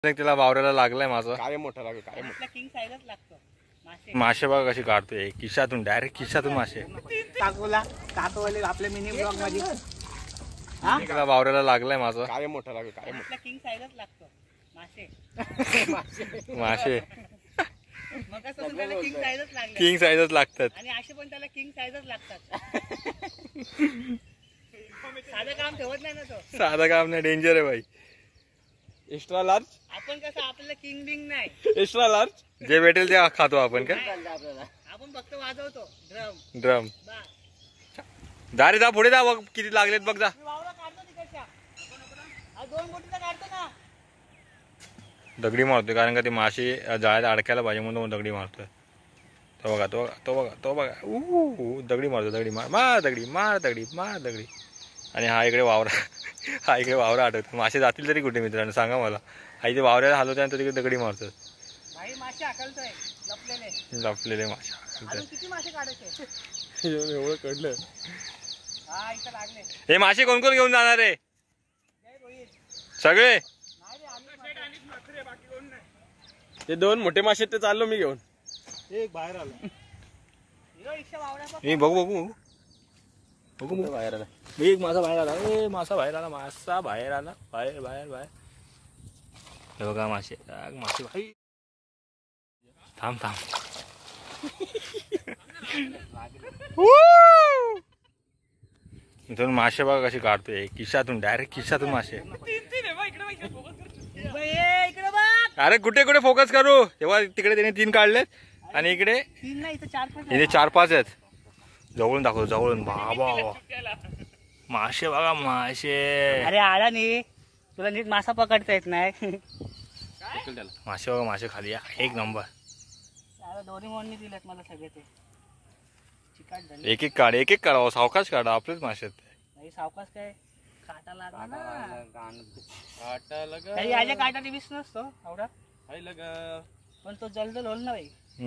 त्याला वावराला लागलाय माझा काय मोठा लागेल काय मोठा किंग साईजच लागतो मासे बघा कशी काढतोय खिशातून डायरेक्ट खिशातून मासे काकोवाले आपल्या मिनी ब्लॉग मध्ये त्याला वावराला लागलाय माझा काय मोठा लागेल काय मोठा किंग साईजच लागतो मासे मासे मग कसं त्याला किंग साईजच लागले किंग साईजच लागतात आणि असे पण त्याला किंग साईजच लागतात साधं काम ठेवत नाही ना तो साधा काम नाही डेंजर आहे भाई एक्स्ट्रा लार्ज आपण कसं आपल्याला किंग बिंग नाही एक्स्ट्रा लार्ज जे भेटेल ते खातो आपण काय आपण फक्त वाजवतो ड्रम ड्रम जा रे जा पुढे जा बघ किती लागलेत बघ जा वावरा काढतो तिकडच्या दोन बोटीचा काढतो ना दगडी मारतोय कारण का ते मासे जाळ्यात अडकायला पाहिजे म्हणून दगडी मारतोय तो बघा तो बघा तो बघा तो बघा दगडी मारतो दगडी मार मार दगडी मार दगडी मार दगडी आणि हा इकडे वावरा आठवतो मासे जातील तरी कुठे मित्रांनो सांगा मला आई ते वावऱ्याला हलवते आणि तो तिकडे दगडी मारतो भाई मासे हाकलतोय लपलेले मासे किती मासे काढायचे एवढं कडलं हा इथं लागले हे मासे कोण कोण घेऊन जाणार आहे सगळे ते दोन मोठे मासे ते चाललो मी घेऊन एक बाहेर आला बघू बघू बघू बघू बाहेर आला एक मासा बाहेर आला मासा बाहेर आला बाहेर बाहेर बाहेर हे बघा मासे भाई थांब इथून मासे बघा कशी काढतोय खिशातून डायरेक्ट खिशातून मासे अरे कुठे कुठे फोकस करू तेव्हा तिकडे त्याने 3 काढलेत आणि इकडे 4-5 आहेत जवळून दाखवतो जवळून बाबा मासे बघा मासे अरे आला नाही तुला नीट मासा पकडता येत नाही मासे बघा मासे खाली एक नंबर दोन्ही मोडणी दिलेत मला सगळे ते चिकाट एक काढा सावकाश काढा आपलेच मासे आहेत सावकाश काय काटा लागला ना काटा याच्या काटाने वीस नसतो एवढा लगा पण तो जलदल होल ना भाई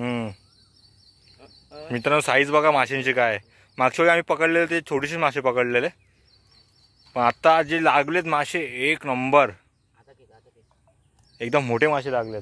मित्रांनो साईज बघा माशांची काय मागच्या वेळी आम्ही पकडलेले ते छोटीशी मासे पकडलेले पण आता जे लागलेत मासे एक नंबर एकदम मोठे मासे लागलेत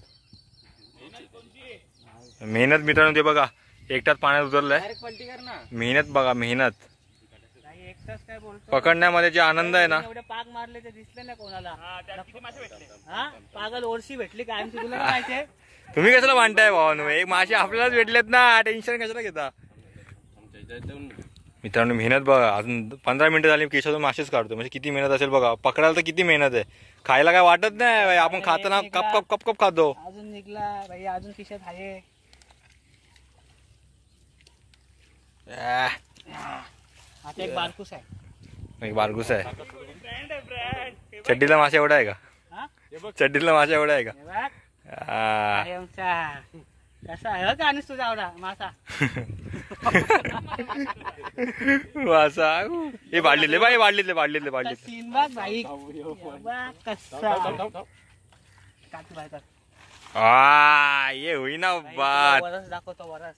मेहनत मित्रांनो ते बघा एकटाच पाण्यात उतरलाय मेहनत बघा मेहनत पकडण्यामध्ये जे आनंद आहे ना एवढे पाग मारले ते दिसले ना कोणाला हा पागल ओरशी भेटली काय आमची तुला माहिती आहे तुम्ही कशाला मांडताय भावानो एक मासे आपल्यालाच भेटलेत ना टेन्शन कशाला घेता मित्रांनो मेहनत बघा अजून 15 मिनिटं झाली केशातून मासेच काढतो म्हणजे किती मेहनत असेल बघा पकडायला तर किती मेहनत आहे खायला काय वाटत नाही आपण खाताना कप कप कप कप खातो अजून निघला भाई अजून खिशात आहे आता एक बारकूस आहे बारगूस आहे चड्डीला मासा एवढा आहे का चड्डीला मासा एवढा आहे का कसा आहे का आणि तुझा आवडा मासा मासा हे वाढलेले बाई वाढलेले सीन बघ भाई कसा ये होईना बात वरस दाखवतो वरस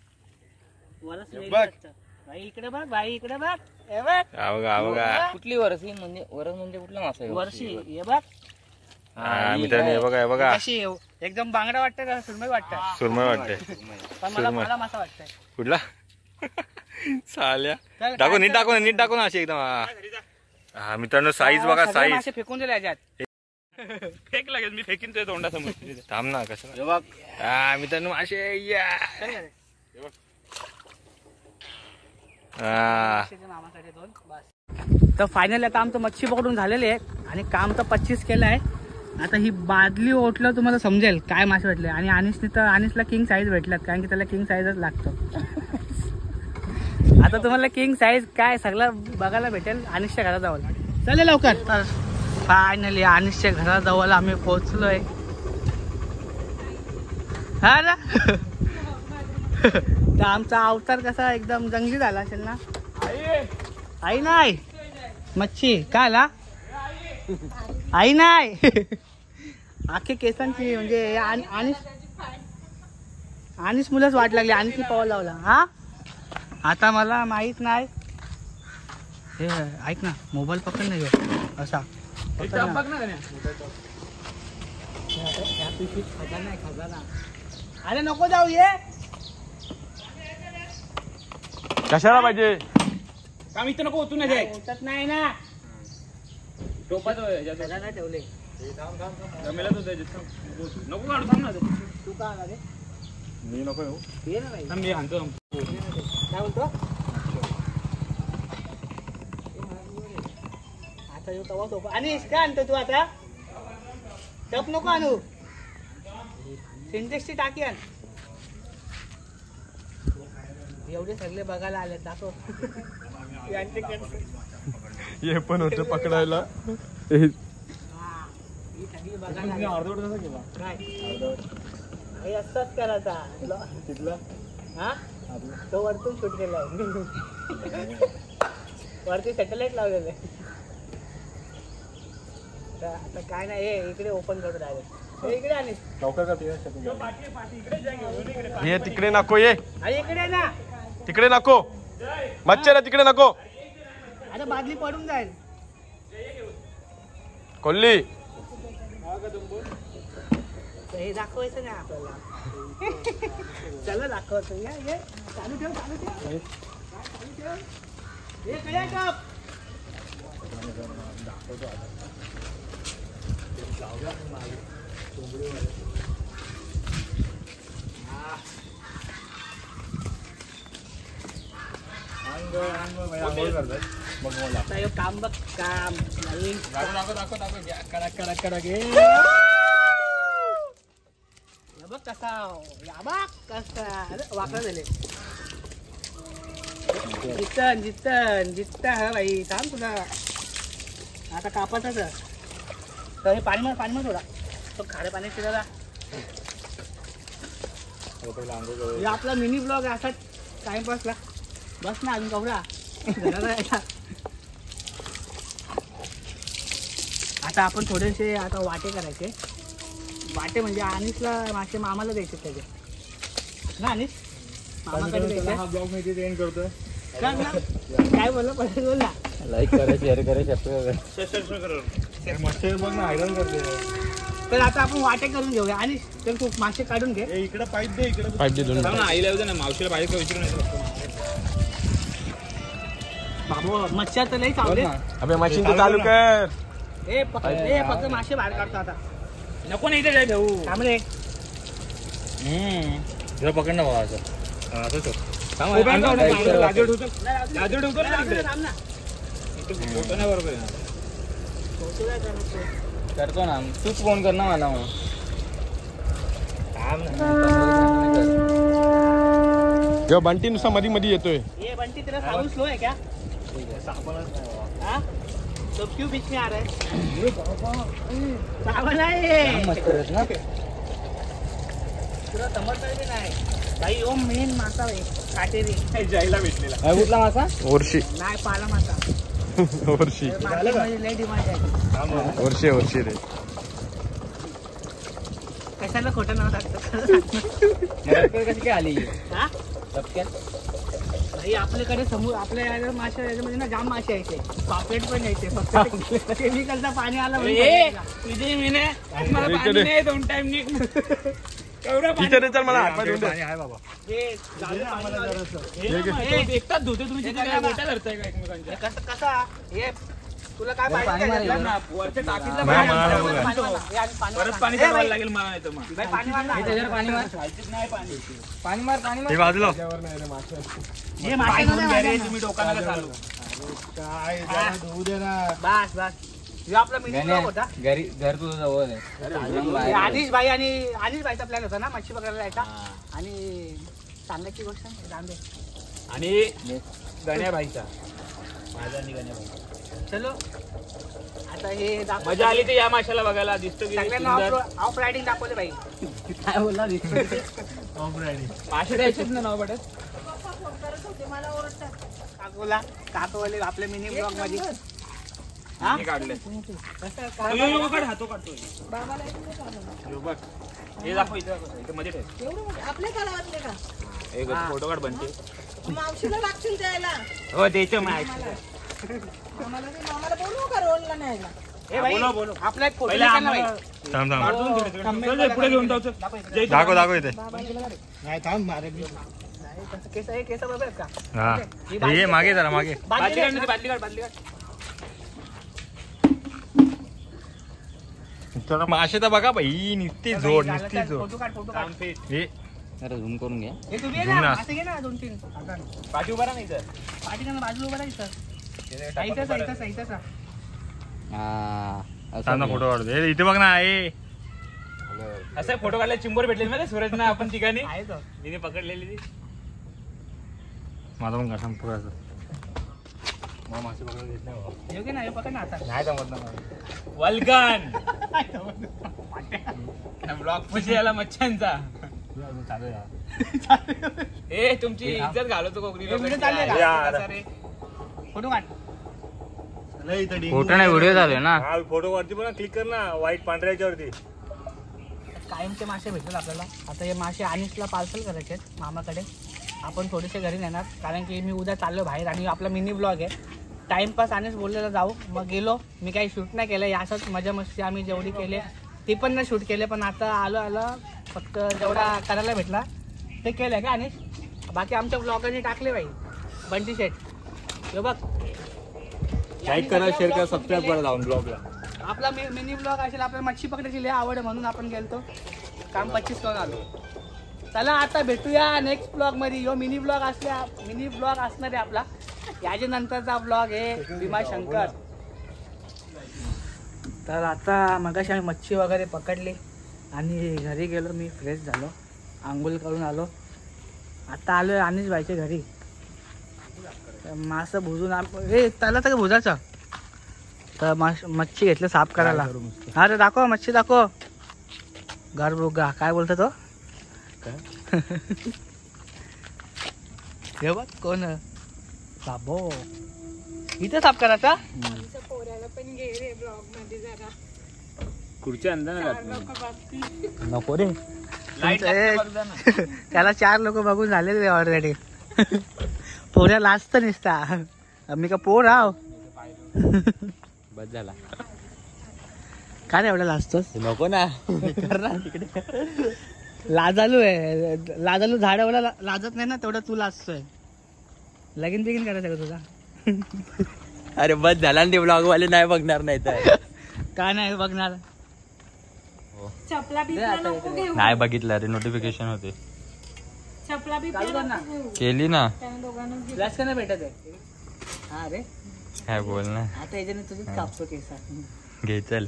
भाई इकडे बघ भाई इकडे बघ हे बघ बघा कुठली वरसी म्हणजे वरस म्हणजे कुठला मासा वरशी हे बघ मित्रांनो हे बघा अशी एकदम बांगडा वाटतं का सुरमई वाटते पण मला मासा वाटतंय कुठला चाल्या दाखव नीट दाखव ना अशी एकदम हा मित्रांनो साईज बघा साईज फेकून दिले याच्यात फेक लागेल मी फेकीन तुझ्या तोंडासमोर थांब ना कसं मित्रांनो मासे तर फायनल आता आमचं मच्छी पकडून झालेले आहे आणि काम तर 25 केलं आहे आता ही बादली ओटलं तुम्हाला समजेल काय मासे भेटले आणि अनिसला किंग साईज भेटलात कारण की त्याला किंग साईजच लागतो आता तुम्हाला किंग साईज काय सगळं बघायला भेटेल अनिसच्या घराजवळ चले लवकर तर फायनली अनिसच्या घराजवळ आम्ही पोहोचलोय हा ना तर आमचा अवतार कसा एकदम जंगली झाला असेल ना आई नाही मच्छी काय आला आई नाही आखे केसांची म्हणजे आणिच मुलंच वाट लागली आणखी पाऊल लावला हा आता मला माहित नाही हे ऐक ना मोबाईल पकड नाही असा पिशवीत खजाना आहे खजाना. अरे नको जाऊ ये. कशाला पाहिजे काम इथं नको ओतून जाय. उठत नाही ना. टोपात खजाना ठेवले. जमेला तो त्याच्यात नको काढू थांब ना ते. तू का आला रे? मी नको येऊ. ये ना बाई. थांब मी आणतो. काय बोलतो? आता येऊ तवा सोपा. आणि काय आणतो तू आता? टप नको आणू. सिंटेक्सची टाकी आण. एवढे सगळे बघायला आले दाखव. हे पण होतं पकडायला. हा, ही सगळी बघायला आली. अर्धवट कसं केला काय हे असंच करायचा. तिथला हा तो वरतून शूट केलाय. वरती सॅटेलाइट लावलेलं आहे. आता काय नाही हे इकडे ओपन करून राहिले. इकडे आली. लवकर का ये तिकडे नको ये अरे इकडे ना. तिकडे नको मच्छर तिकडे नको. आता बादली पडून जाईल. कोल्ली हे दाखवायचं नाही आपल्याला. चला दाखवतो. या ये चालू ठेव चालू ठेव चालू ठेव. हे काय कप आता हे काम बघ काम नवीन. हे बघ कसा या बघ कसा. अरे वाकडा झाले. जितन जितन जितन हा भाई थांब तुला आता कापाचाच. तर हे पाणी मार थोडा. तो खाऱ्या पाण्यात शिरायला. हे आपला मिनी ब्लॉग आहे असाच टाइमपासला. बस ना अजून कवडा. आता आपण थोडेसे आता वाटे करायचे. वाटे म्हणजे अनिसला मासे मामाला द्यायचे त्याचे ना. अनिस मामाकडे द्यायचे. ब्लॉग मध्ये ट्रेन करतोय. काय बोललं पटेल बोल ना. लाईक करा शेअर करा सबस्क्राईब मच्छर बघ ना आयरन करते. तर आता आपण वाटे करून घेऊया. आणि तर तू मासे काढून घे. इकडे पाईप दे इकडे पाईप दे. थांब ना आईला येऊ दे ना मावशीला पाहिजे का विचारू नाही. बाबू मच्छर तर लई चावले. अबे मशीन तर चालू कर. ए फक्त मासे बाहेर काढतो आता. नको नाही इथे जाय भाऊ. थांब रे. तुला पकड ना भाऊ असं. नाही, लाजूड थांब ना. फोटो नाही बरोबर आहे. फोटो काय करायचं? करतो ना तूच फोन कर ना मला मग. जेव्हा बंटी नुसता मध्ये मध्ये येतोय. ये बंटी तेरा साबुन स्लो है क्या? हाँ? तो क्यों बीच में आ रहा है? साबुन आहे. मस्त करत ना तुला समजलं की नाही भाई. ओ मेन मासा आहे काटेरी. जायला भेटलेला कुठला मासा. वर्षी नाही पाला मासा. वर्षी मार्केटमध्ये लय डिमांड आहे. वर्षी वर्षी रे. कशाला खोटं नाव टाकतं? कशी काय आली हा टपक्यात. भाई आपल्याकडे समोर आपल्या मासे याच्यामध्ये ना जाम मासे यायचे. पापलेट पण यायचे. फक्त केमिकलचा पाणी आला तुझी मीने मला पाणी नाही 2 टाइम निघ. एवढं पाणी चल मला हात पाय धुवून दे. एकटाच धुते तुम्ही तिथे काय मोठ्या धरताय का एकमेकांच्या. कसा हे तुला काय पाहिजे वरच्या टाकीतलं मार, मार, परत पाणी चढवायला लागेल मला नाही तर मग. पाणी मार ना. त्याच्यावर पाणी मार. नाही पाणी पाणी मार पाणी मार. हे बाजूला हे मासे तुम्ही डोकाला चालू. धुवू दे ना. बस बस. हे आपला मिनी ब्लॉग होता. घरी घर तुझं जवळ आहे. हे अनिश भाईचा प्लॅन होता ना मच्छी पकडायला जायचा. आणि सांगायची गोष्ट रांबे आणि गण्या भाईचा माझा आणि गण्या भाई. चलो आता हे दाखव. मजा आली तर या माशाला बघायला दिसतो की सगळ्यांना सुंदर. ऑफ रायडिंग दाखवले भाई. काय बोलला मासे द्यायचेच ना नाव पडत. काकोला काकोले आपल्या मिनी ब्लॉग मध्ये हा मी काढले. हातो काढतोय. बघ हे दाखव इथं इथं मध्ये ठेव. आपल्या काळातले का एक फोटो काढ बनते. मावशीला लागशील द्यायला. हो द्यायचं माहिती. आम्हाला बोलू का रोलला न्यायला. ए भाई बोलो, बोलो. आपला एक फोटो पहिले निकाल ना भाई. आम्हाला- थांब थांब काढून ठेव, तिकडे. चल, चल, पुढे घेऊन जाऊ चल. जय दाखव दाखव इथे नाही थांब मारे मी नाही, तसं केस आहे केस बरोबर आहेत का हा हे ये मागे जरा मागे बादली काढ ना, बादली काढ, बादली काढ. चला मासे तर बघा भाई निस्ती जोड निस्ती जोड फोटो काढ फोटो काढ Down face. हे जरा झूम करून घ्या हे तुम्ही ये घेऊन ना या. असं घे ना 2-3 पाठी उभा राहा नाही सर. पाठी का बाजूला उभं राहायचं साईडचा साईडचा साईडचा चांगला फोटो काढतो हे इथे बघ ना हे असं फोटो काढला चिंबोर भेटलेली माहिती सूरज ना आपण ठिकाणी आहे तो तिने पकडलेली ती. माझा पण का सांग पुरा मग मासे पकडून घेत नाही बाबा. हे घे ना हे पकड ना आता नाही जमत ना मला. वल्गन ब्लॉक पशी आला मच्छ्यांचा. चालू आहे यार. ए तुमची इज्जत घालवतो कोकणी हे video चालू आहे का? लोकांची. फोटो काढ फोटो नाही व्हिडिओ चालू आहे ना हा फोटो वरती पण क्लिक कर ना व्हाईट पांढऱ्याच्या वरती कायमचे मासे भेटतात आपल्याला आता हे मासे अनिशला पार्सल करायचे आहेत मामाकडे आपण थोडेसे घरी नेणार कारण की मी उद्या चाललो बाहेर आणि आपला मिनी ब्लॉग आहे टाइमपास अनिश बोललेला जाऊ मग गेलो मी काही शूट नाही केलं यासच मजा मस्ती आम्ही जेवढी केली ती पण नाही शूट केले पण आता आलं फक्त जेवढा करायला भेटला ते केलं का अनिश बाकी आमच्या ब्लॉगरने टाकले बाई बंटी शेट हे बघ लाईक करा शेअर करा सबस्क्राईब करा जाऊन ब्लॉगला आपला मिनी ब्लॉग असेल आपल्याला मच्छी पकडायची लय आवड आहे म्हणून आपण गेलतो काम 25 करून आलो चला आता भेटूया नेक्स्ट ब्लॉग मध्ये यो मिनी ब्लॉग असणार आहे आपला याच्या नंतरचा ब्लॉग आहे भीमाशंकर तर आता मगाशी आम्ही मच्छी वगैरे पकडली आणि घरी गेलो मी फ्रेश झालो आंघोळ करून आलो आता आलोय अनिश भाईच्या घरी मासं भुजून हे त्याला तर भुजाचं तर मच्छी घेतलं साफ करायला हा रे दाखव मच्छी दाखव गरबुगा काय बोलतो तो हे बघ कोण बाबो इथे साफ करायचा खुर्ची अंदा ना नको रे लाईट त्याला 4 लोक बघून झालेले ऑलरेडी पोऱ्या लाजत निसता मी का पोर आव बस झाला काय रे एवढा लाजतोस नको ना कर ना तिकडे लाजालू झाडावर लाजत नाही ना तेवढं तू लाजतोय लगीन बिगीन करायचं का तुझा अरे बस झाला ना ते ब्लॉग वाले नाही बघणार नाही तर काय नाही बघणार चपला दे आता इकडे. घेऊ नाही बघितलं अरे नोटिफिकेशन होते चपला चालू कर ना केली ना दोघांना फ्लॅश का नाही भेटत आहे हा रे काय बोल ना आता याच्याने तुझीच कापतो केसा घे चल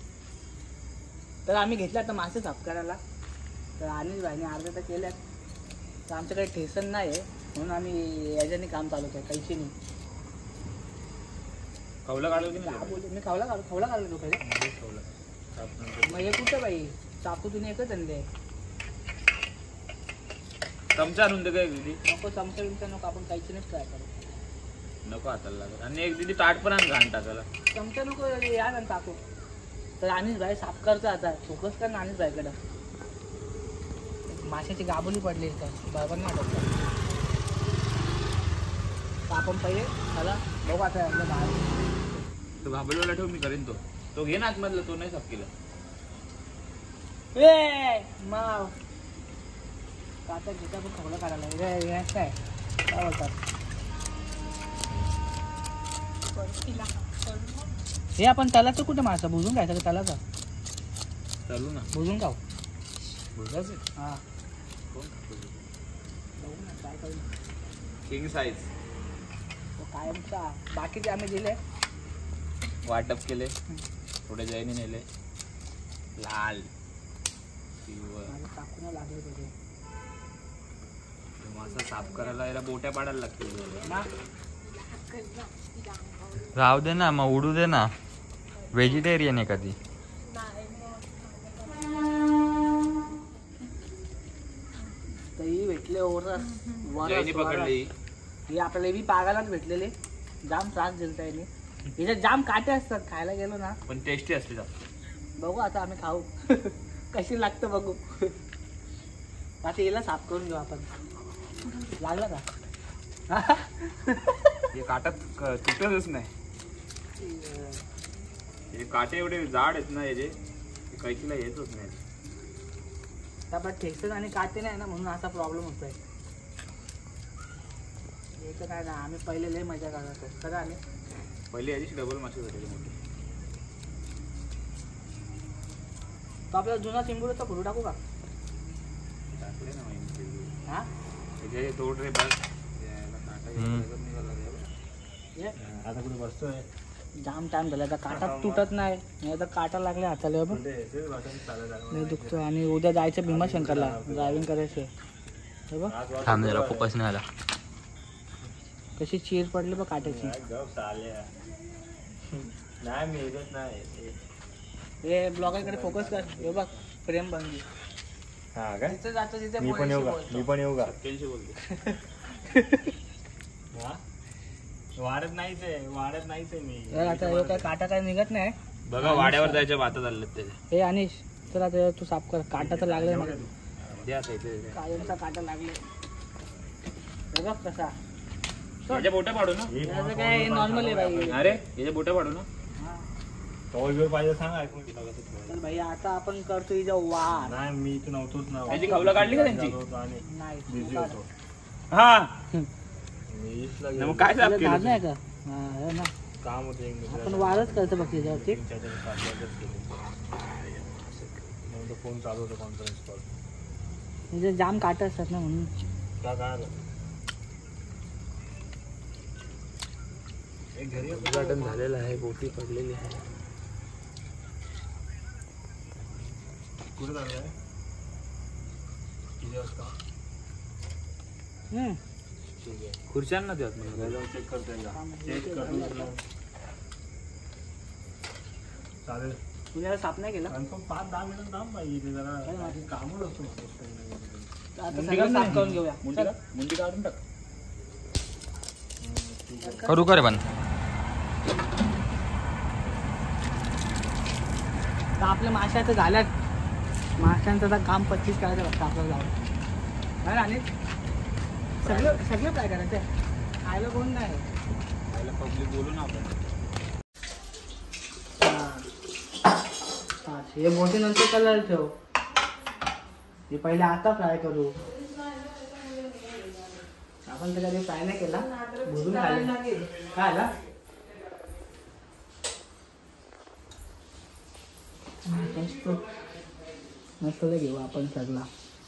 तर आम्ही घेतला आता मासे साफ करायला तर अनिल भाईने अर्धा तर केल्यात तर आमच्याकडे ठेसन नाही आहे म्हणून आम्ही याच्याने काम चालू केलं कैशीने कौला काढलं की नाही? मी खवला काढलो तू खरे मग हे कुठं बाई चाकू तुम्ही एकच आणले चमचा आणून दे काय दिदी नको चमचा बिमचा नको आपण कैशीनेच ट्राय करू नको हाताला लागत आणि एक दिदी ताट पण आण घाण टाकायला चमचा नको या ना चाकू तर अनिल भाई साफ करतो आता फोकस कर ना अनिल भाईकडं माशाची गाबोली पडली तर बरोबर नाही वाटत तर आपण पहिले चला बघू आता आपलं बाहेर तो घाबरलेला ठेव मी करेन तो घे ना आतमधला तो नाही साफ केला ए माव आता घेता पण खवलं काढायला काय काय बोलतात हे आपण तलाचं कुठं मासा बुजून घ्यायचं का तलाचा चालू ना बुजून खाऊ बुजाच हा किंग साईज कायमचा बाकीचे आम्ही दिले वाटप केले थोडे जैनी नेले लाल पिवळं. माझं टाकून लागले तुझे मासा साफ करायला याला बोट्या पाडायला लागतील ना राहू दे ना मग उडू दे ना व्हेजिटेरियन आहे कधी तरी भेटले जैनी पकडली हे आपल्याला बी पागालाच भेटलेले जाम त्रास दिलता याने याच्यात जाम काटे असतात खायला गेलो ना पण टेस्टी असते जास्त. बघू आता आम्ही खाऊ कशी लागतं बघू आता याला साफ करून घेऊ आपण लागला का हे काटात तुटतच नाही हे काटे एवढे जाड आहेत ना याचे कैचीला येतच नाही. आपला ठेचत आणि काटे नाही ना म्हणून असा प्रॉब्लेम होतोय. याचं काय ना आम्ही पहिले लय मजा करायचो खरं. आम्ही पहिले याची डबल मासे होते मोठे. तो आपला जुना चिंबुरीचा फुरू टाकू का? टाकले ना माहिती. हा त्याचे तोड रे बस. याला काटा निघाला रे. ये आता कुठे बसतोय जाम टाइम झाला आता काटा तुटत नाही. नाही आता काटा लागले हाताला बघ लय दुखतो. आणि उद्या जायचं भीमाशंकरला ड्रायव्हिंग करायचं. हे बघ थांब जरा फोकस नाही आला. कशी चीर पडली बघ काट्याची. नाही मी येतच नाही. हे ब्लॉगरकडे फोकस कर. हे बघ प्रेम बंदी. हा काय जिथे जातो तिथे मी पण येऊ का? बोलायचं मी पण येऊ का? त्यांशी बोलते. वाढत नाहीच आहे, वाढत नाहीच आहे मी. बोल. आता हे काय काटा काय निघत नाही. बघा वाड्यावर जायच्या बाता चालल्यात त्याचे. हे अनिश तर आता तू साफ कर. काटा तर लागलाय मला. द्या आता इथे. कायमचा काटा लागले. हे बघ कसा. याच्या बोट्या पाडू ना. याचं काय नॉर्मल आहे बाई. अरे याच्या बोट्या पाडू ना. टॉल पाहिजे सांग ऐकून. तर भाई आता आपण करतो हिचा वार. नाही मी इथे नव्हतोच ना. त्याची खवलं काढली का त्यांची? नाही बिझी होतो हा मी ईस्टला मग काय साफ तुला केलं धाड तू? नाही का? हा हे ना काम होतं एक आपण वारच करतो बघ तिच्यावरती. फोन चालू होता कॉन्फरन्स कॉल. म्हणजे जाम काटा असतात ना म्हणून. काय काय उद्घाटन झालेलं आहे. बोटी पडलेली आहे. कुठे चाललंय? किती वाजता? ठीक आहे. खुर्च्यांना द्या जाऊन चेक करतो एकदा. चेक करतो चालेल. तुझ्याला साफ नाही केला. कन्फर्म 5-10 मिनिटं थांब पाहिजे ते जरा कामच असतो. आता सगळं साफ करून घेऊया. मुंडी काढून टाक. करू का रे पण? तर आपल्या माश्या तर झाल्यात. माशांचं आता काम 25 करायचं फक्त आपल्याला जाऊन. काय आणि सगळं सगळं काय करायचं आहे. खायला कोण नाही. पहिला पब्लिक बोलू ना आपण. हे मोठे नंतर कलर ठेव. हे पहिले आता फ्राय करू. आपण तर कधी फ्राय नाही केला. भरून खायला काय आला. मस्त घेऊ आपण सगळा.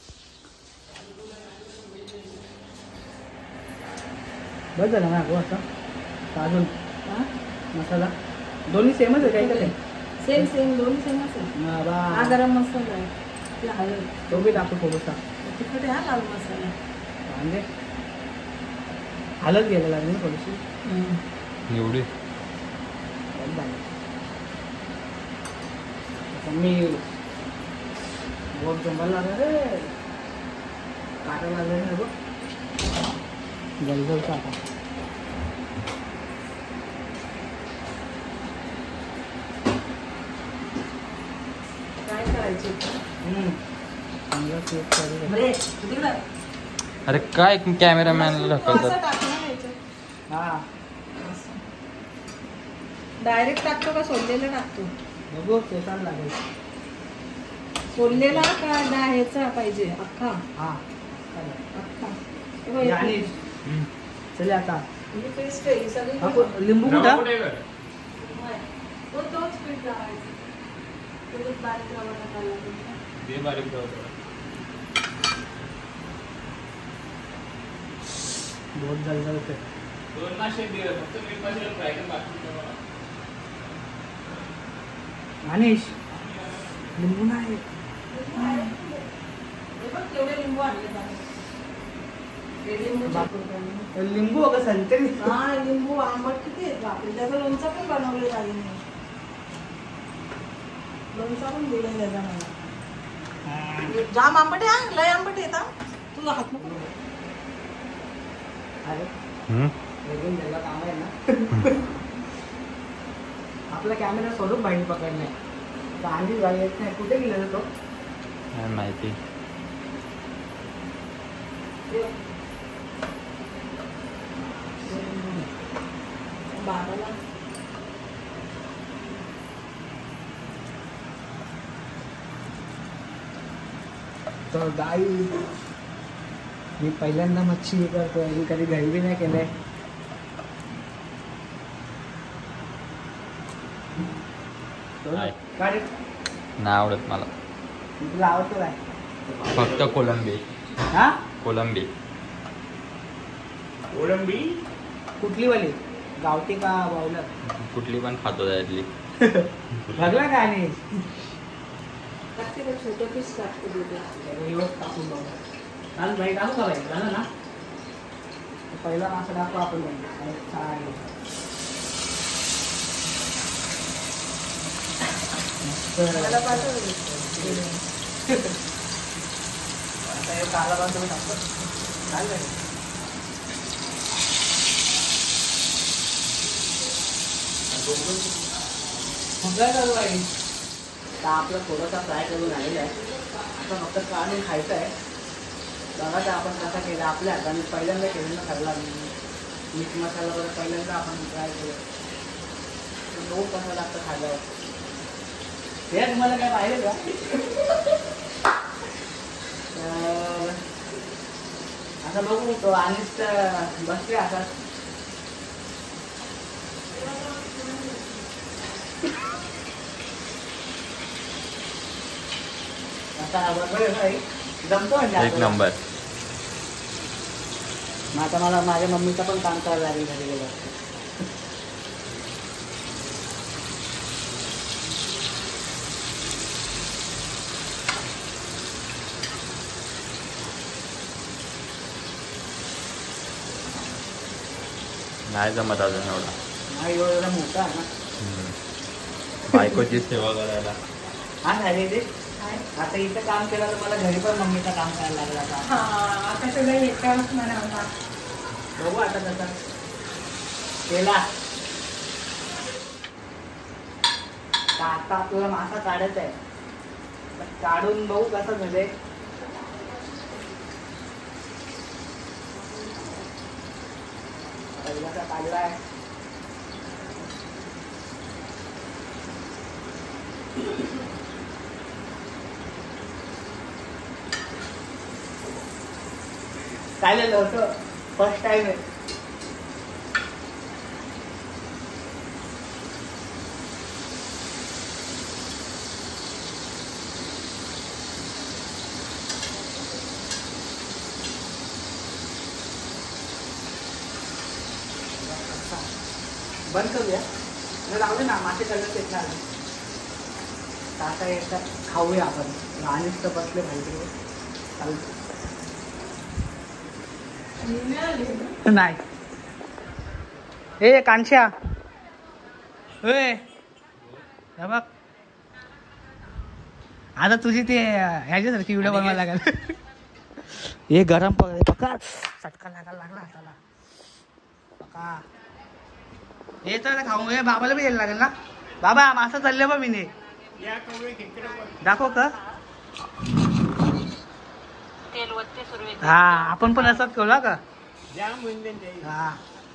बस झाला ना गो असा. अजून मसाला दोन्ही सेमच आहे काही काय. सेम सेम दोन्ही सेम असेल. हा गरम मसाला आहे. ते हळद तो बी टाकू थोडासा. तिखट आहे हा लाल मसाला. म्हणजे हलत घ्यायला लागेल ना थोडीशी. एवढी बस झालं. आता मी बोट जंगल लागलं रे. काटा लागलं ना बघ. जलजलचा आता काय करायचे. चांगला केक करू. बरे तिकडं अरे काय कॅमेरामॅनला ढकलतात. असं टाकलं ना याच्यात. हा डायरेक्ट टाकतो का सोललेलं टाकतो. बघू केसाला लागेल. सोललेला का ह्याचा पाहिजे अख्खा. हा अख्खा आणि चल आता म्हणजे पेस्ट आहे ही सगळी. आपण लिंबू कुठं. तोच पीठ लावायचं. त्याच्यात बारीक रवा टाकायला लागेल. ते बारीक ठेवतो. बहुत जलजलते. 2 मासे दिले फक्त मीठ मासे फ्राय करून बाकी अनिश लिंबू नाही. हे बघ तेवढे लिंबू आणले बाहेर. हे लिंबू लिंबू का संत्री. हा लिंबू आंबट किती आहेत बापरे. त्याचं लोणचं पण बनवलं लागेल. लोणचं पण दिलं त्याचा मला. जाम आंबट आहे हा. लय आंबट येत हा. तुझा हात नको. वेगळून द्यायला काम आहे ना. आपला कॅमेरा स्वरूप बाईक पकडलाय. गांधी गाडी येत नाही. कुठे गेला तो. काय माहिती. बाबाला तर गाई मी पहिल्यांदा मच्छी हे करतोय, मी कधी घरी बी नाही केलंय. नाही. काय रे? नाही आवडत मला. तुला आवडतो काय? फक्त कोलंबी. हा कोलंबी. कोळंबी कुठली वाली? गावठी का बावलं? कुठली पण खातो त्यातली. बघला का आणि टाकते का छोटे पीस टाकते दूध. टाकून बघा. चालू भाई टाकू का भाई? झालं ना? पहिला मासा टाकू आपण. चालेल. मला पाठव. आता हे काला बांधून टाकतो. चालेल. काय करू आहे? तर आपलं थोडंसं फ्राय करून आलेलं आहे. आता फक्त काढून खायचं आहे. बघा तर आपण कसा केला आपल्या हाताने पहिल्यांदा केलेला ठरला. मीठ मसाला वगैरे पहिल्यांदा आपण ट्राय केलं. तो कसा लागतं खाल्ल्यावर हे तुम्हाला काय पाहिजे का? तर आता बघू तो आणि बसले आता. आता बरोबर आहे जमतो म्हणजे एक आपल्याला. नंबर. मग आता मला माझ्या मम्मीचं पण काम करायला लागेल घरी गेलं. नाही जमत अजून एवढा. हा एवढा मोठा आहे ना. बायकोची सेवा करायला. हा झाले ते. काय? आता इथं काम केलं तर मला घरी पण मम्मीचं काम करायला लागलं आता. हा आता तुला येतं म्हणा. बघू आता कसं केला. आता आपल्याला मासा काढायचा आहे. काढून बघू कसं झालंय. पहिला काढलाय. चालेल होतं. फर्स्ट टाइम आहे. बंद करूया. राहू दे ना मासे कलर येणार नाही. आता एकदा खाऊया आपण. आणि तर बसले पाहिजे चालतं. नाही ए कांश्या ए हे बघ आता तुझी ते ह्याच्यासारखी व्हिडिओ बनवायला लागेल. हे गरम पका चटका लागायला लागला हाताला. पका हे तर खाऊ हे बाबाला बी यायला लागेल ना. बाबा मासा चालले बा मी दाखव का. हा आपण पण असंच करू का. हा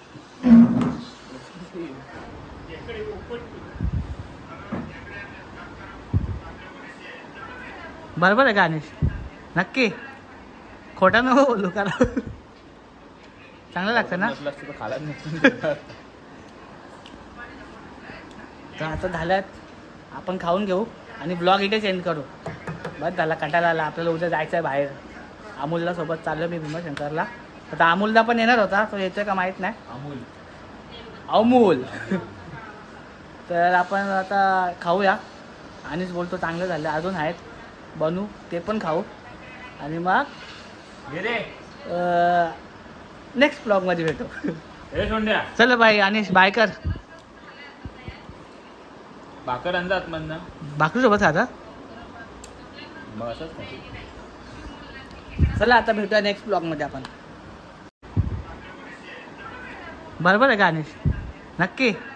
बरोबर आहे का अनिश? नक्की खोटा नको बोलू का. चांगलं लागतं ना. तर आता झाल्यात आपण खाऊन घेऊ आणि ब्लॉग इथे चेंज करू. बस झाला कंटाळा आला. आपल्याला उद्या जायचं आहे बाहेर. अमोलला सोबत चाललो मी भीमाशंकरला. आता अमोलला पण येणार होता. तो येतोय का माहीत नाही. अमोल तर आपण आता खाऊया. आणिच बोलतो चांगलं झालं. अजून आहेत बनू ते पण खाऊ. आणि मग नेक्स्ट ब्लॉगमध्ये भेटू. चल बाई अनिश बाय कर. भाकर आणतात म्हणणं. भाकरी सोबत खाता. मग असंच चला आता भेटूया नेक्स्ट ब्लॉगमध्ये आपण. बरोबर आहे का अनिश? नक्की.